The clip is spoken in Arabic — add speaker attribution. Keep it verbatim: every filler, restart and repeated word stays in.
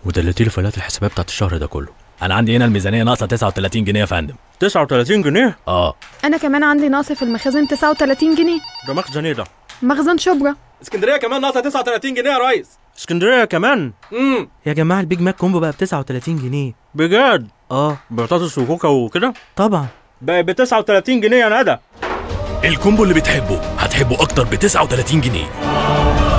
Speaker 1: ودلتي لي فايلات الحسابات بتاعت الشهر ده كله. انا عندي هنا الميزانيه ناقصه تسعة وتلاتين جنيه يا فندم.
Speaker 2: تسعة وتلاتين جنيه؟
Speaker 1: اه.
Speaker 3: انا كمان عندي نقص في المخازن تسعة وتلاتين جنيه.
Speaker 2: ده مخزن ايه ده؟
Speaker 3: مخزن شبرا.
Speaker 4: اسكندريه كمان ناقصه تسعة وتلاتين جنيه يا ريس.
Speaker 2: اسكندريه كمان؟
Speaker 4: امم
Speaker 5: يا جماعه البيج ماك كومبو بقى ب تسعة وتلاتين جنيه.
Speaker 2: بجد؟
Speaker 5: اه
Speaker 2: بطاطس وكوكا وكده؟
Speaker 5: طبعا.
Speaker 2: بقى ب تسعة وتلاتين جنيه يا ندى.
Speaker 1: الكومبو اللي بتحبه هتحبه اكتر ب تسعة وتلاتين جنيه.